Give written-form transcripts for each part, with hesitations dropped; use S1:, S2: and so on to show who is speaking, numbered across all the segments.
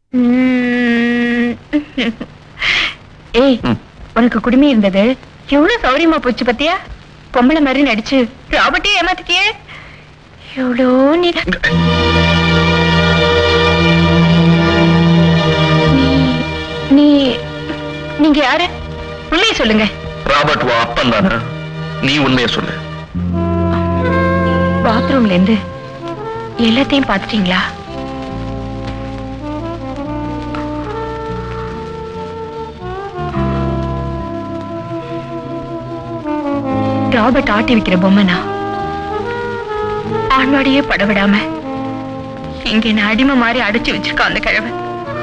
S1: ஏய், உனக்கு குடுமி இருந்தது எவ்வளவு சௌரியமா போச்சு பத்தியா? பொம்பளை மாதிரி நடிச்சு ராபர்ட்டே ஏமாத்திட்டியே. எவ்வளோ நீங்க யாரு? உண்மையை சொல்லுங்க.
S2: ராபர்ட் வா அப்பன் தானே? நீ உண்மையை சொல்லு.
S1: பாத்ரூம்ல இருந்து எல்லாத்தையும் பாத்துட்டீங்களா? ராபர்ட் ஆட்டி வைக்கிற பொம்மைனா ஆண்வாடியே படவிடாம இங்க என்ன அடிமை மாதிரி அடைச்சு வச்சிருக்கான் அந்த கிழவன்.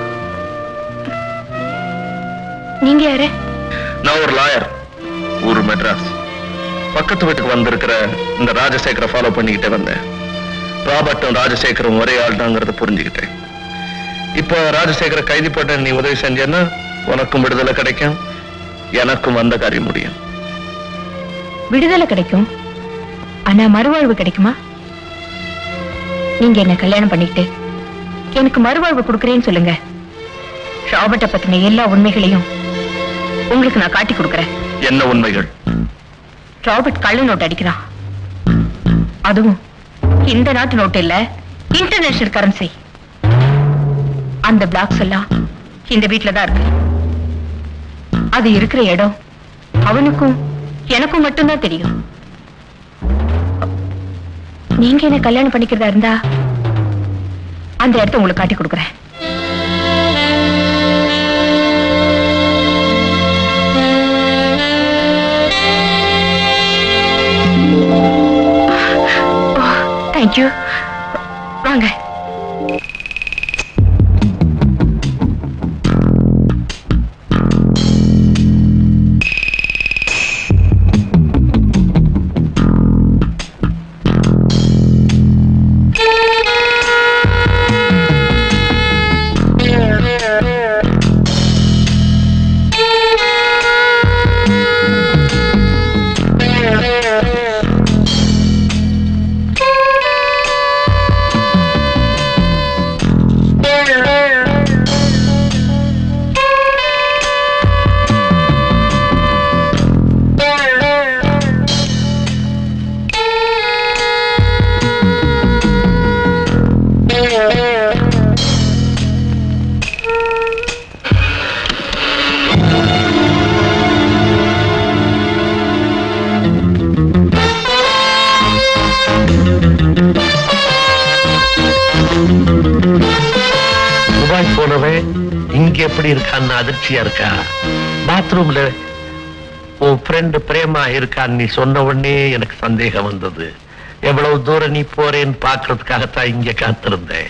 S1: நீங்க யாரு?
S2: நான் ஒரு லாயர், ஊரு மெட்ராஸ். பக்கத்து வீட்டுக்கு வந்திருக்கிற இந்த ராஜசேகரை ஃபாலோ பண்ணிக்கிட்டே வந்தேன். ராபர்ட்டும் ராஜசேகரும் ஒரே ஆள் தாங்கிறத புரிஞ்சுக்கிட்டேன். இப்போ ராஜசேகரை கைது போட்ட நீ உதவி செஞ்சேன்னா உனக்கும் விடுதலை கிடைக்கும், எனக்கும் வந்த காரியம் முடியும்.
S1: விடுதலை கிடைக்கும், ஆனா மறுவாழ்வு கிடைக்குமா? நீங்க என்ன கல்யாணம் பண்ணிட்டு எனக்கு மறுவாழ்வு கொடுக்கறேன்னு சொல்லுங்க. ராபர்ட்ட பத்தின எல்லா உண்மைகளையும் உங்களுக்கு நான் காட்டி கொடுக்கறேன்.
S2: என்ன உண்மைகள்?
S1: ராபர்ட் கள்ள நோட்டு அடிக்கிறான். அதுவும் இந்த நாட்டு நோட்டு இல்ல, இன்டர்நேஷனல் கரன்சி. அந்த பிளாக்ஸ் எல்லாம் இந்த வீட்டுல தான் இருக்கு. அது இருக்கிற இடம் அவனுக்கும் எனக்கும் மட்டும்தான் தெரியும். நீங்க என்ன கல்யாணம் பண்ணிக்கிறதா இருந்தா அந்த இடத்த உங்களுக்கு காட்டி கொடுக்கறேன். தேங்க்யூ. வாங்க.
S3: எப்படி இருக்கான்னு அதிர்ச்சியா இருக்கா? பாத்ரூம்ல உன் ஃப்ரெண்டு பிரேமா இருக்கான்னு நீ சொன்ன உடனே எனக்கு சந்தேகம் வந்தது. எவ்வளவு தூரம் நீ போறேன்னு பாக்குறதுக்காகத்தான் இங்க காத்திருந்தேன்.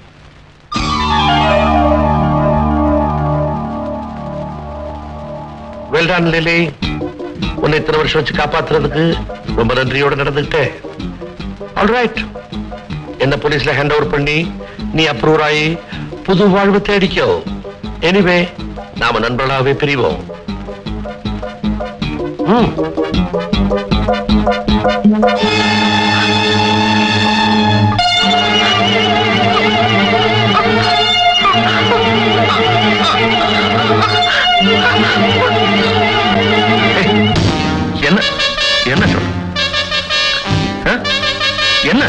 S3: வெல்டான் லிலி, உன்னை இத்தனை வருஷம் வச்சு காப்பாத்துறதுக்கு ரொம்ப நன்றியோட நடந்துட்டேன். ஆல்ரைட், என்ன போலீஸ்ல ஹேண்ட் ஓவர் பண்ணி நீ அப்ரூவ் ஆகி புது வாழ்வு தேடிக்கோ. எனிவே, நாம நண்பர்களாவே பிரிவோம்.
S2: என்ன என்ன சொல்ற? என்ன?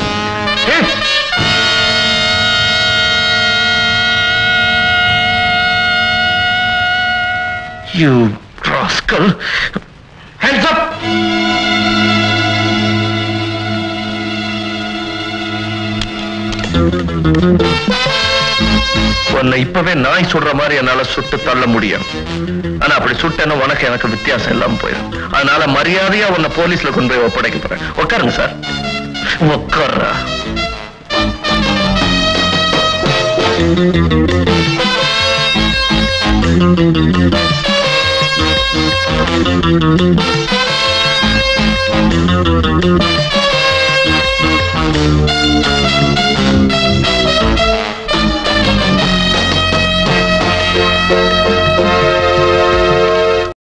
S2: You rascal! Hands up! உன்னை இப்பவே நாய் சுடுற மாதிரி என்னால சுட்டு தள்ள முடியும். ஆனா அப்படி சுட்டேன்னு உனக்கு எனக்கு வித்தியாசம் இல்லாம போயிடும். அதனால மரியாதையா உன்னை போலீஸ்ல கொண்டு போய் ஒப்படைக்க போறேன். உட்காருங்க சார். உட்கார்றா. Thank you.